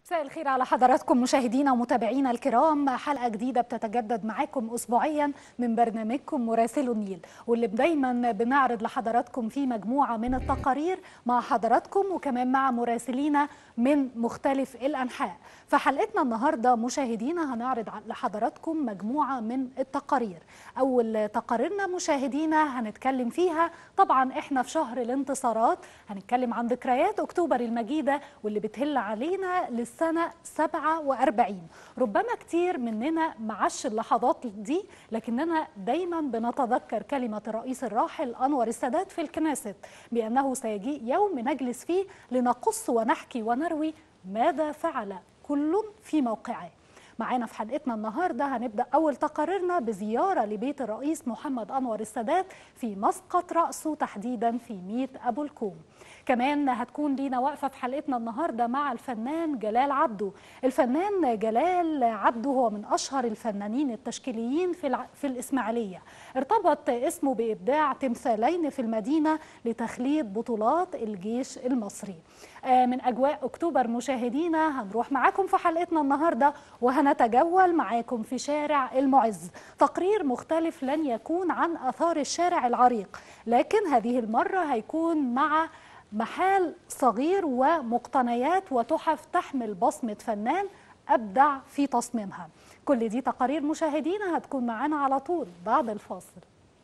مساء الخير على حضراتكم مشاهدينا ومتابعينا الكرام. حلقة جديدة بتتجدد معاكم أسبوعيا من برنامجكم مراسلو النيل، واللي دايما بنعرض لحضراتكم فيه مجموعة من التقارير مع حضراتكم وكمان مع مراسلينا من مختلف الأنحاء. فحلقتنا النهاردة مشاهدينا هنعرض لحضراتكم مجموعة من التقارير. أول تقاريرنا مشاهدينا هنتكلم فيها، طبعا احنا في شهر الانتصارات، هنتكلم عن ذكريات أكتوبر المجيدة واللي بتهل علينا للسنة 47. ربما كتير مننا معاش اللحظات دي، لكننا دايما بنتذكر كلمة الرئيس الراحل أنور السادات في الكنيست بأنه سيجيء يوم نجلس فيه لنقص ونحكي ونروي ماذا فعل كل في موقعه. معانا في حلقتنا النهاردة هنبدأ أول تقاريرنا بزيارة لبيت الرئيس محمد أنور السادات في مسقط رأسه، تحديدا في ميت أبو الكوم. كمان هتكون لينا وقفة في حلقتنا النهاردة مع الفنان جلال عبده. الفنان جلال عبده هو من أشهر الفنانين التشكيليين في الإسماعيلية. ارتبط اسمه بإبداع تمثالين في المدينة لتخليد بطولات الجيش المصري. من أجواء أكتوبر مشاهدينا هنروح معاكم في حلقتنا النهاردة وهنتجول معاكم في شارع المعز. تقرير مختلف لن يكون عن آثار الشارع العريق، لكن هذه المرة هيكون مع محال صغير ومقتنيات وتحف تحمل بصمة فنان أبدع في تصميمها. كل دي تقارير مشاهدينا هتكون معانا على طول بعد الفاصل.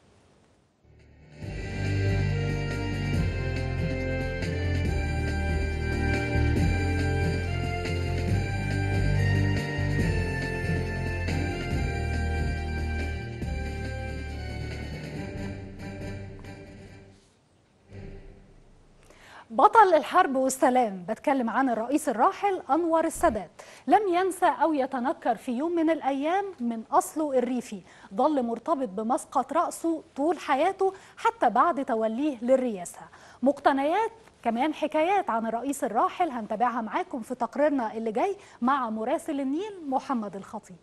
بطل الحرب والسلام، بتكلم عن الرئيس الراحل أنور السادات. لم ينسى أو يتنكر في يوم من الأيام من أصله الريفي، ظل مرتبط بمسقط رأسه طول حياته حتى بعد توليه للرئاسة. مقتنيات كمان حكايات عن الرئيس الراحل هنتابعها معاكم في تقريرنا اللي جاي مع مراسل النيل محمد الخطيب.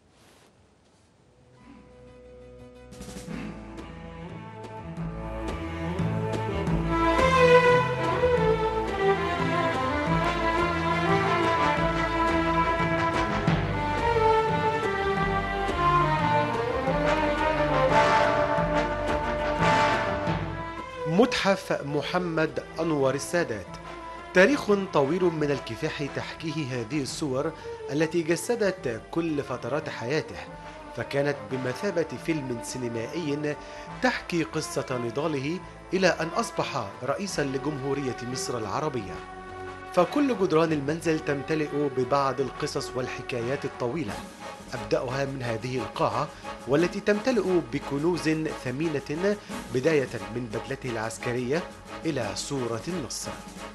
متحف محمد أنور السادات، تاريخ طويل من الكفاح تحكيه هذه الصور التي جسدت كل فترات حياته، فكانت بمثابة فيلم سينمائي تحكي قصة نضاله إلى أن أصبح رئيسا لجمهورية مصر العربية. فكل جدران المنزل تمتلئ ببعض القصص والحكايات الطويلة، أبدأها من هذه القاعة والتي تمتلئ بكنوز ثمينة، بداية من بدلته العسكرية إلى صورة النصر.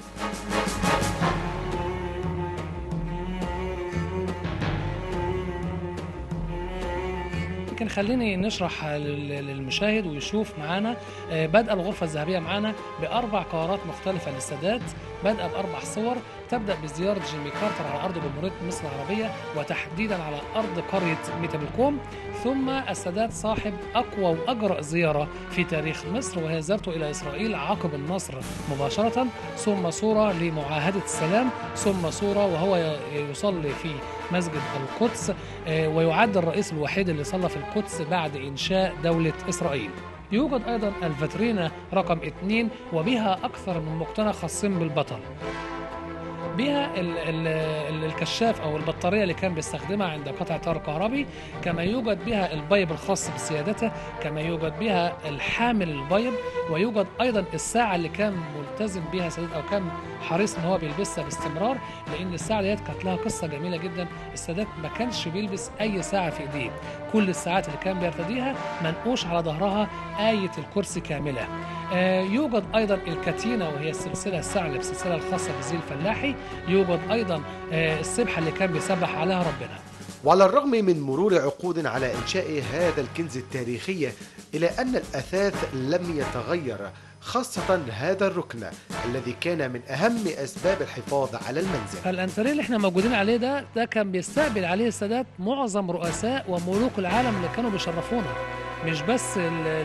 لكن خليني نشرح للمشاهد ويشوف معانا. بدأ الغرفة الذهبية معانا ب4 قرارات مختلفة للسادات، بدأ ب4 صور. تبدأ بزيارة جيمي كارتر على أرض جمهورية مصر العربية وتحديدا على أرض قرية ميت أبو الكوم، ثم السادات صاحب أقوى وأجرأ زيارة في تاريخ مصر وهي زيارته إلى إسرائيل عقب النصر مباشرة، ثم صورة لمعاهدة السلام، ثم صورة وهو يصلي في مسجد القدس، ويعد الرئيس الوحيد اللي صلى في القدس بعد إنشاء دولة إسرائيل. يوجد أيضا الفاترينا رقم 2 وبها أكثر من مقتنى خاصين بالبطل، بها الكشاف أو البطارية اللي كان بيستخدمها عند قطع تيار كهربي، كما يوجد بها البيب الخاص بسيادته، كما يوجد بها الحامل البيب، ويوجد أيضا الساعة اللي كان ملتزم بها السادات أو كان حريص إن هو بيلبسها باستمرار، لأن الساعة ديت كانت لها قصة جميلة جدا. السادات ما كانش بيلبس أي ساعة في إيديه، كل الساعات اللي كان بيرتديها منقوش على ظهرها آية الكرسي كاملة. يوجد أيضا الكاتينا وهي السلسلة الساعة اللي بالسلسلة الخاصة بالزي الفلاحي، يوجد أيضا السبحة اللي كان بيسبح عليها ربنا. وعلى الرغم من مرور عقود على إنشاء هذا الكنز التاريخي، إلى أن الأثاث لم يتغير، خاصة هذا الركن الذي كان من أهم أسباب الحفاظ على المنزل. فالأنتريه اللي احنا موجودين عليه ده كان بيستقبل عليه السادات معظم رؤساء وملوك العالم اللي كانوا بيشرفونا، مش بس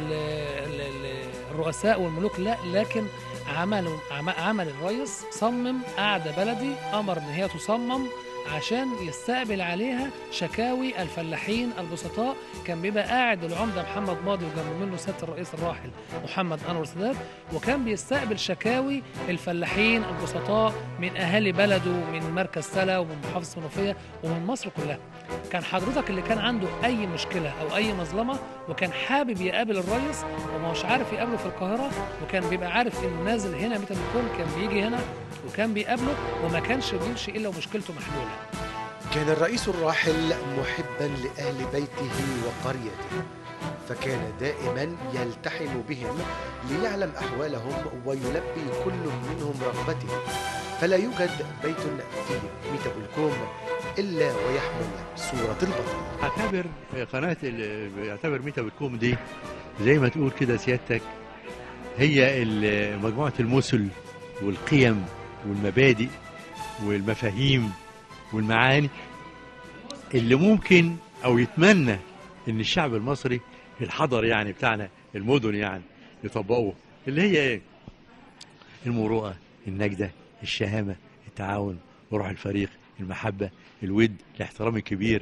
الرؤساء والملوك، لا، لكن عمل الرئيس صمم قعدة بلدي، أمر إن هي تصمم عشان يستقبل عليها شكاوي الفلاحين البسطاء. كان بيبقى قاعد العمده محمد ماضي وجنبه منه سياده الرئيس الراحل محمد انور السادات، وكان بيستقبل شكاوي الفلاحين البسطاء من اهالي بلده، من مركز سلا ومن محافظه المنوفيه ومن مصر كلها. كان حضرتك اللي كان عنده اي مشكله او اي مظلمه وكان حابب يقابل الرئيس وما هوش عارف يقابله في القاهره، وكان بيبقى عارف انه نازل هنا متى بيكون، كان بيجي هنا وكان بيقابله وما كانش بيمشي الا ومشكلته محلوله. كان الرئيس الراحل محبا لأهل بيته وقريته، فكان دائما يلتحم بهم ليعلم أحوالهم ويلبي كل منهم رغبته، فلا يوجد بيت في ميتا بولكوم إلا ويحمل صورة البطل. اعتبر ميتا بولكوم دي زي ما تقول كده سيادتك هي مجموعة المثل والقيم والمبادئ والمفاهيم والمعاني اللي ممكن او يتمنى ان الشعب المصري الحضر يعني بتاعنا المدن يعني يطبقوه، اللي هي ايه؟ المروءه، النجده، الشهامه، التعاون، وروح الفريق، المحبه، الود، الاحترام الكبير،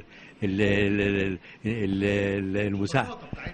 المساعده،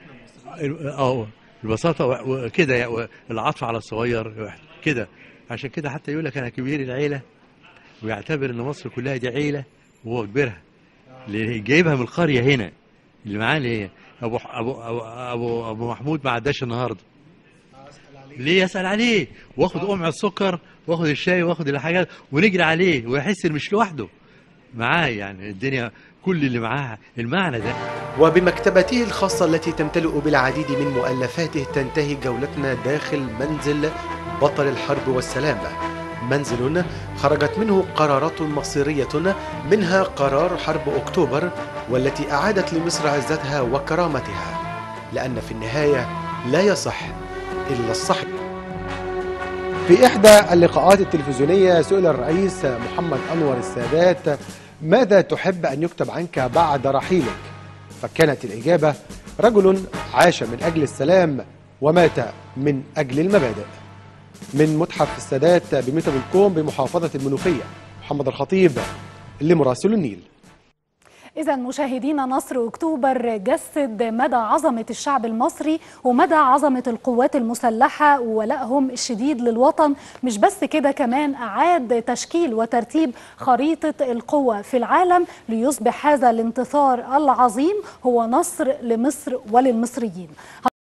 البساطه وكده، العطف على الصغير كده. عشان كده حتى يقول لك انا كبير العيله، ويعتبر ان مصر كلها دي عيله وهو كبيرها، اللي جايبها من القريه هنا اللي معاه، اللي هي ابو محمود ما عداش النهارده. ليه؟ يسال عليه واخد قمع السكر واخد الشاي واخد الحاجات ونجري عليه ويحس انه مش لوحده معاه، يعني الدنيا كل اللي معاها المعنى ده. وبمكتبته الخاصة التي تمتلئ بالعديد من مؤلفاته تنتهي جولتنا داخل منزل بطل الحرب والسلام، منزل خرجت منه قرارات مصيرية، منها قرار حرب أكتوبر والتي أعادت لمصر عزتها وكرامتها، لأن في النهاية لا يصح إلا الصح. في إحدى اللقاءات التلفزيونية سئل الرئيس محمد أنور السادات ماذا تحب أن يكتب عنك بعد رحيلك؟ فكانت الإجابة رجل عاش من أجل السلام ومات من أجل المبادئ. من متحف السادات بميتا بولكوم بمحافظة المنوفية، محمد الخطيب لمراسل النيل. إذا مشاهدينا، نصر أكتوبر جسد مدى عظمة الشعب المصري ومدى عظمة القوات المسلحة وولائهم الشديد للوطن. مش بس كده، كمان أعاد تشكيل وترتيب خريطة القوة في العالم ليصبح هذا الانتصار العظيم هو نصر لمصر وللمصريين.